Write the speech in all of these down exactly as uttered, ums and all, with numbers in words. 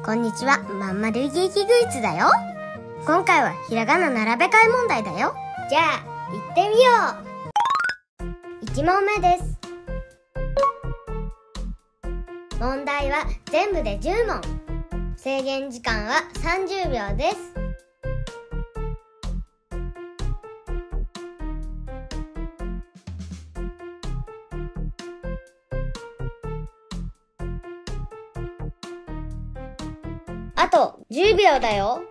こんにちは、まんまるいけいきクイズだよ。今回はひらがな並べ替え問題だよ。じゃあ行ってみよう。いち問目です。問題は全部でじゅう問。制限時間はさんじゅうびょうです。あとじゅうびょうだよ。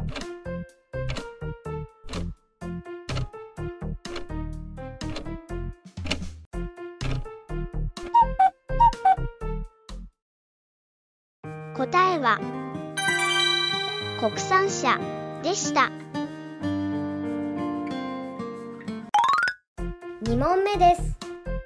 答えは国産車でした。 に問目です。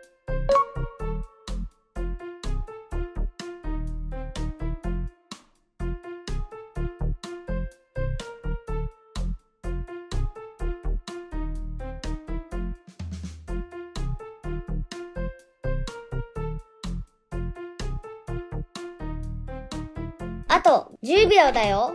あとじゅうびょうだよ。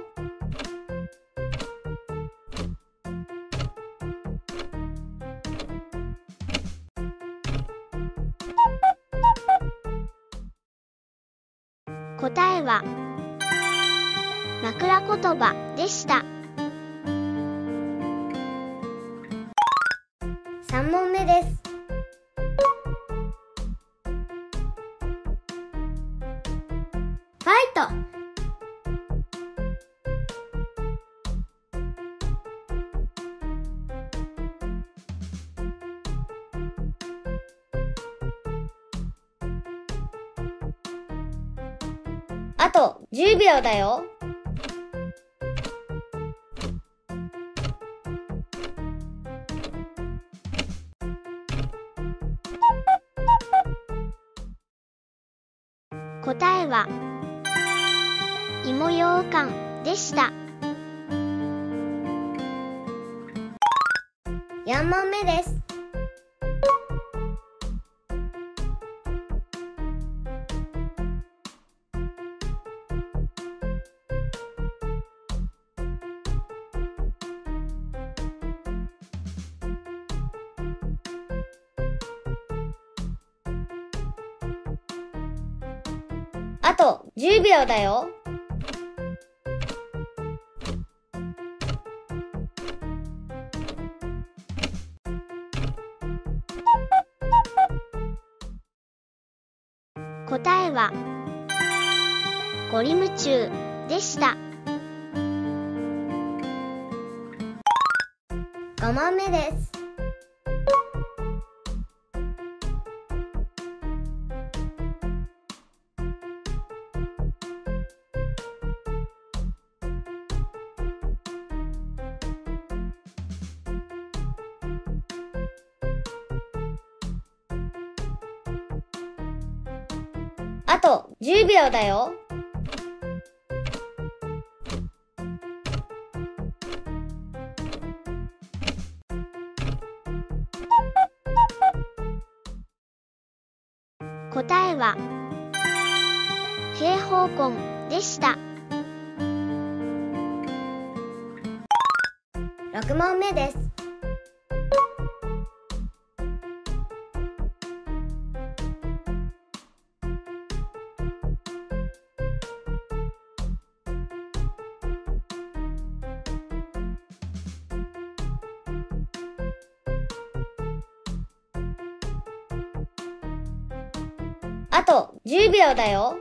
答えは枕言葉でした。 さん問目です。ファイト。あとじゅうびょうだよ。 答えは芋ようかんでした。 よん問目です。あとじゅうびょうだよ。 答えはゴリ夢中でした。 ご問目です。あとじゅうびょうだよ。 答えは平方根でした。 ろく問目です。あとじゅうびょうだよ。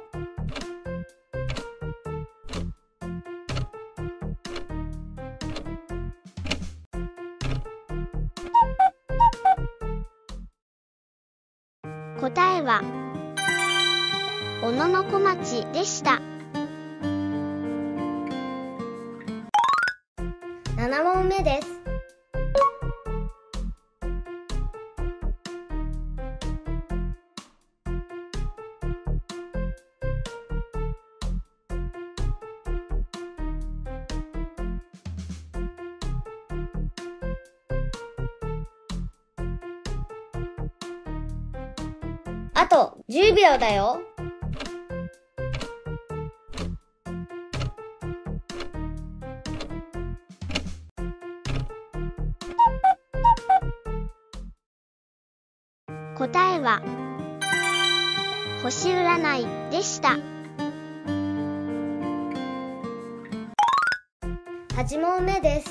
答えは小野の小町でした。 なな問目です。あとじゅうびょうだよ。 答えは星占いでした。 はち問目です。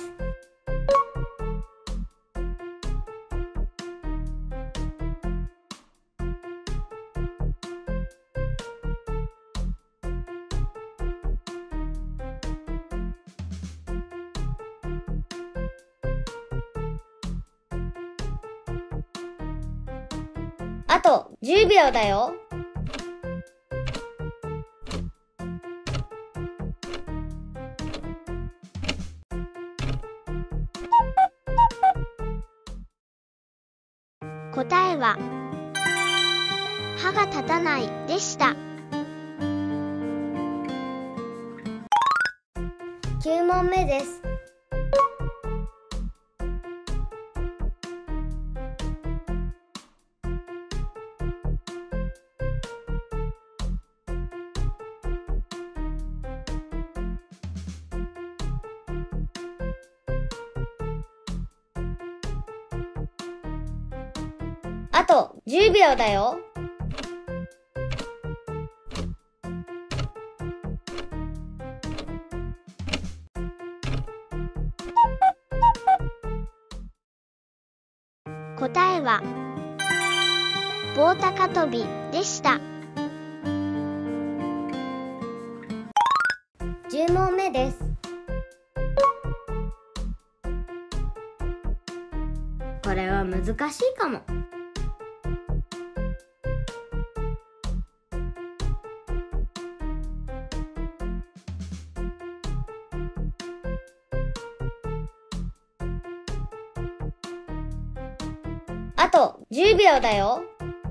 あとじゅうびょうだよ。 答えは歯が立たないでした。 きゅう問目です。あとじゅうびょうだよ。 答えは棒高跳びでした。 じゅう問目です。これは難しいかも。あとじゅうびょうだよ。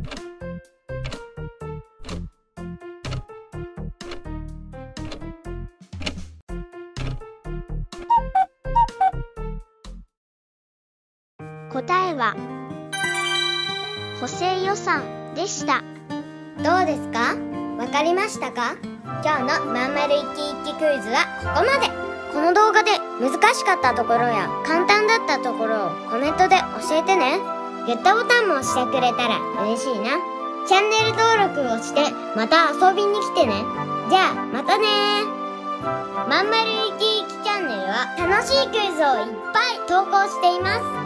答えは補正予算でした。 どうですか？わかりましたか？今日のまんまるいきいきクイズはここまで。この動画で難しかったところや簡単だったところをコメントで教えてね。グッドボタンも押してくれたら嬉しいな。チャンネル登録をしてまた遊びに来てね。じゃあまたねー。まんまるいきいきチャンネルは楽しいクイズをいっぱい投稿しています。